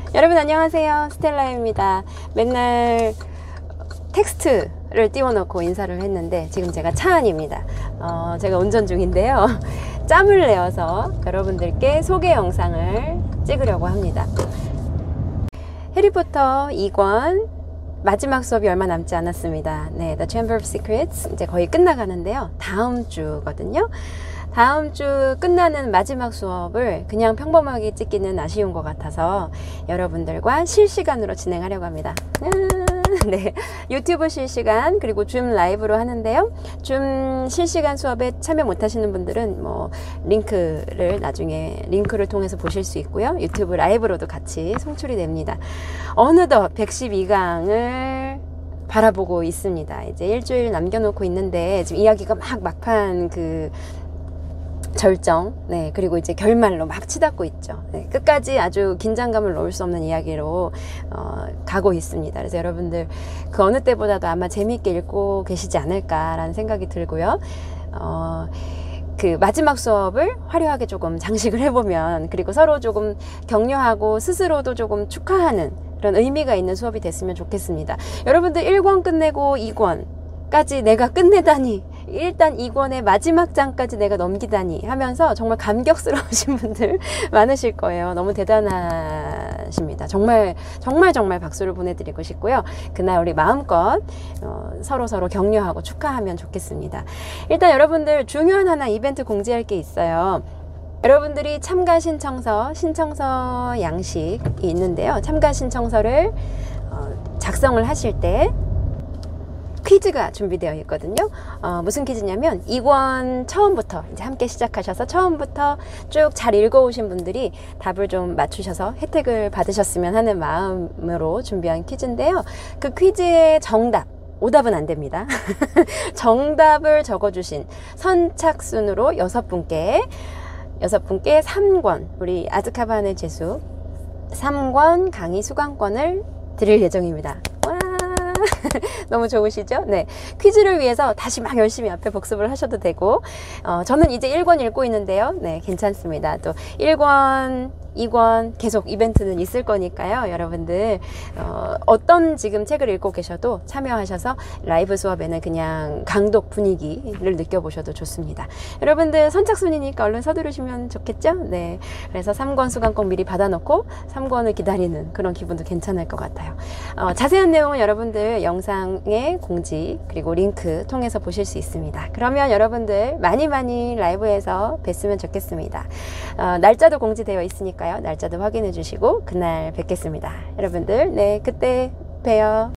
여러분 안녕하세요, 스텔라입니다. 맨날 텍스트를 띄워놓고 인사를 했는데 지금 제가 차 안입니다. 제가 운전 중인데요. 짬을 내어서 여러분들께 소개 영상을 찍으려고 합니다. 해리포터 2권 마지막 수업이 얼마 남지 않았습니다. 네, The Chamber of Secrets 이제 거의 끝나가는데요. 다음 주거든요. 다음 주 끝나는 마지막 수업을 그냥 평범하게 찍기는 아쉬운 것 같아서 여러분들과 실시간으로 진행하려고 합니다. 네, 유튜브 실시간 그리고 줌 라이브로 하는데요. 줌 실시간 수업에 참여 못하시는 분들은 링크를 나중에 링크를 통해서 보실 수 있고요. 유튜브 라이브로도 같이 송출이 됩니다. 어느덧 112강을 바라보고 있습니다. 이제 일주일 남겨놓고 있는데 지금 이야기가 막판 절정, 네, 그리고 이제 결말로 막 치닫고 있죠. 네, 끝까지 아주 긴장감을 놓을 수 없는 이야기로 가고 있습니다. 그래서 여러분들 그 어느 때보다도 아마 재미있게 읽고 계시지 않을까라는 생각이 들고요. 그 마지막 수업을 화려하게 조금 장식을 해보면, 그리고 서로 조금 격려하고 스스로도 조금 축하하는 그런 의미가 있는 수업이 됐으면 좋겠습니다. 여러분들 1권 끝내고 2권까지 내가 끝내다니, 일단 2권의 마지막 장까지 내가 넘기다니 하면서 정말 감격스러우신 분들 많으실 거예요. 너무 대단하십니다. 정말 박수를 보내드리고 싶고요. 그날 우리 마음껏 서로 격려하고 축하하면 좋겠습니다. 일단 여러분들 중요한 하나 이벤트 공지할 게 있어요. 여러분들이 참가 신청서 양식이 있는데요. 참가 신청서를 작성을 하실 때 퀴즈가 준비되어 있거든요. 무슨 퀴즈냐면 2권 처음부터 이제 함께 시작하셔서 처음부터 쭉 잘 읽어오신 분들이 답을 좀 맞추셔서 혜택을 받으셨으면 하는 마음으로 준비한 퀴즈인데요. 그 퀴즈의 정답, 오답은 안 됩니다. 정답을 적어주신 선착순으로 6분께 3권, 우리 아즈카반의 제수 3권 강의 수강권을 드릴 예정입니다. 너무 좋으시죠? 네, 퀴즈를 위해서 다시 막 열심히 앞에 복습을 하셔도 되고, 저는 이제 1권 읽고 있는데요. 네, 괜찮습니다. 또 1권, 2권 계속 이벤트는 있을 거니까요. 여러분들 어떤 지금 책을 읽고 계셔도 참여하셔서 라이브 수업에는 그냥 강독 분위기를 느껴보셔도 좋습니다. 여러분들 선착순이니까 얼른 서두르시면 좋겠죠? 네, 그래서 3권 수강권 미리 받아놓고 3권을 기다리는 그런 기분도 괜찮을 것 같아요. 자세한 내용은 여러분들 영상의 공지 그리고 링크 통해서 보실 수 있습니다. 그러면 여러분들 많이 라이브에서 뵀으면 좋겠습니다. 날짜도 공지되어 있으니까요. 날짜도 확인해 주시고 그날 뵙겠습니다. 여러분들, 네, 그때 봬요.